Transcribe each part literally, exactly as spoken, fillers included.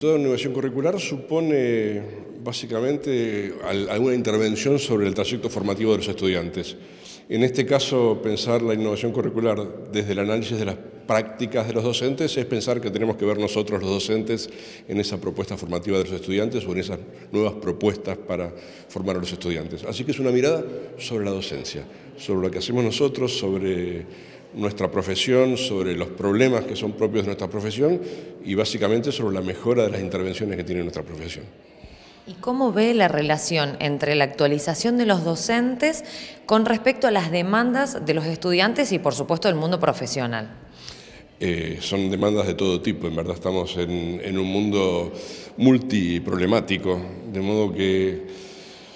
Toda innovación curricular supone básicamente alguna intervención sobre el trayecto formativo de los estudiantes. En este caso, pensar la innovación curricular desde el análisis de las prácticas de los docentes es pensar que tenemos que ver nosotros los docentes en esa propuesta formativa de los estudiantes o en esas nuevas propuestas para formar a los estudiantes. Así que es una mirada sobre la docencia, sobre lo que hacemos nosotros, sobre nuestra profesión, sobre los problemas que son propios de nuestra profesión y básicamente sobre la mejora de las intervenciones que tiene nuestra profesión. ¿Y cómo ve la relación entre la actualización de los docentes con respecto a las demandas de los estudiantes y, por supuesto, del mundo profesional? Eh, son demandas de todo tipo, en verdad estamos en, en un mundo multiproblemático, de modo que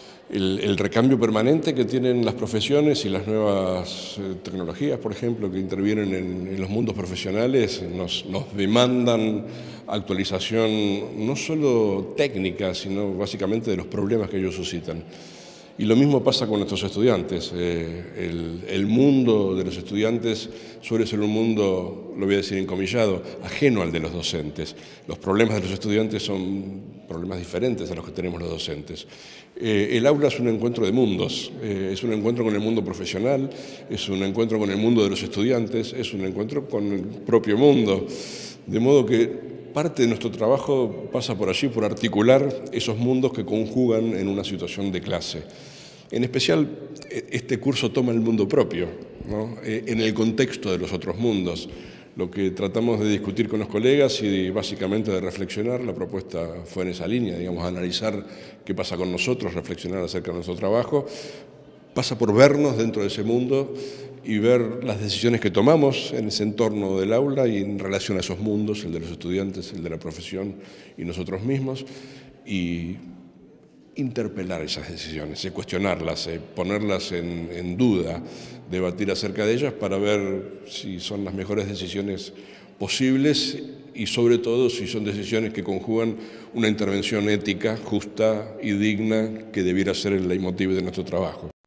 el, el recambio permanente que tienen las profesiones y las nuevas eh, tecnologías, por ejemplo, que intervienen en, en los mundos profesionales, nos, nos demandan actualización no solo técnica, sino básicamente de los problemas que ellos suscitan. Y lo mismo pasa con nuestros estudiantes. Eh, el, el mundo de los estudiantes suele ser un mundo, lo voy a decir encomillado, ajeno al de los docentes. Los problemas de los estudiantes son problemas diferentes a los que tenemos los docentes. Eh, el aula es un encuentro de mundos, eh, es un encuentro con el mundo profesional, es un encuentro con el mundo de los estudiantes, es un encuentro con el propio mundo. De modo que parte de nuestro trabajo pasa por allí, por articular esos mundos que conjugan en una situación de clase. En especial, este curso toma el mundo propio, ¿no? En el contexto de los otros mundos. Lo que tratamos de discutir con los colegas y básicamente de reflexionar, la propuesta fue en esa línea, digamos, analizar qué pasa con nosotros, reflexionar acerca de nuestro trabajo, pasa por vernos dentro de ese mundo y ver las decisiones que tomamos en ese entorno del aula y en relación a esos mundos, el de los estudiantes, el de la profesión y nosotros mismos, y interpelar esas decisiones, y cuestionarlas, eh, ponerlas en, en duda, debatir acerca de ellas para ver si son las mejores decisiones posibles y sobre todo si son decisiones que conjugan una intervención ética, justa y digna que debiera ser el leitmotiv de nuestro trabajo.